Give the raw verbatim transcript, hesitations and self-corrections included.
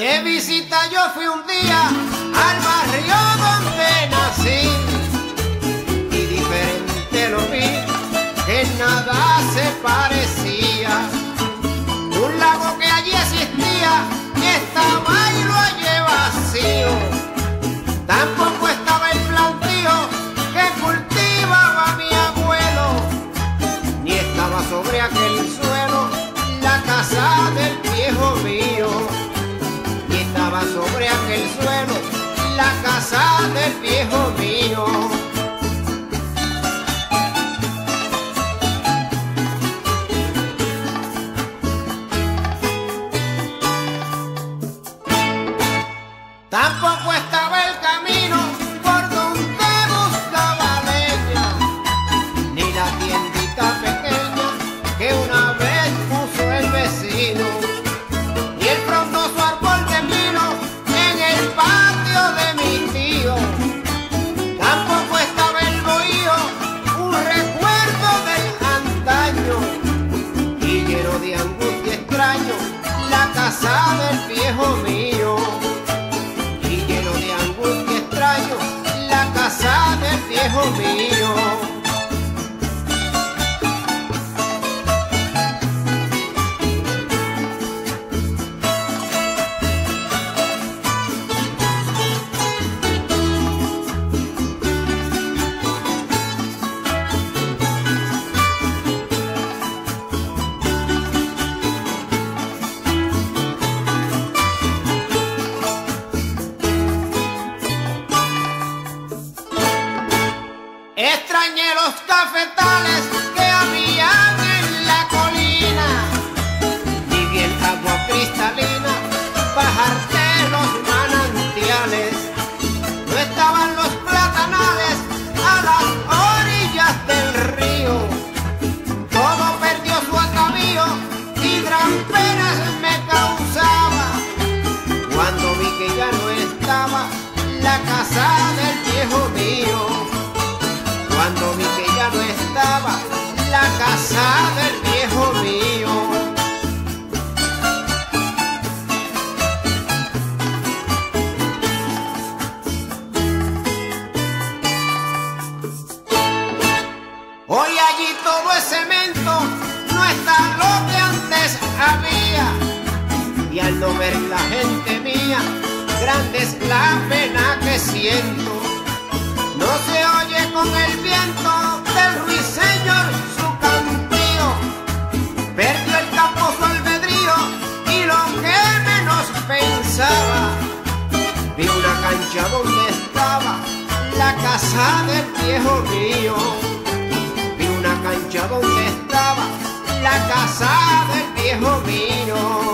De visita yo fui un día al barrio donde nací y diferente lo vi, que nada se parecía. Un lago que allí existía y estaba y lo hallé vacío. Tampoco estaba el plantío que cultivaba mi abuelo, ni estaba sobre aquel suelo la casa del viejo mío. Estaba sobre aquel suelo la casa del viejo mío. Tampoco estaba el camino por donde buscaba leña, ni la tiendita pequeña que una vez puso el vecino, ni el frondoso árbol de pino en el patio de mi tío. Tampoco estaba el bohío, un recuerdo del antaño, y lleno de angustia extraño la casa del viejo mío. Y lleno de angustia extraño la casa del viejo mío. Extrañé los cafetales que habían en la colina, y vi el agua cristalina bajar de los manantiales. No estaban los platanales a las orillas del río. Todo perdió su atavío y gran penas me causaba cuando vi que ya no estaba la casa del viejo mío. Cuando vi que ya no estaba la casa del viejo mío. Hoy allí todo es cemento, no está lo que antes había, y al no ver la gente mía, grande es la pena que siento. No se oye con el viento del ruiseñor su cantío. Perdió el campo su albedrío y lo que menos pensaba, vi una cancha donde estaba la casa del viejo mío. Vi una cancha donde estaba la casa del viejo mío.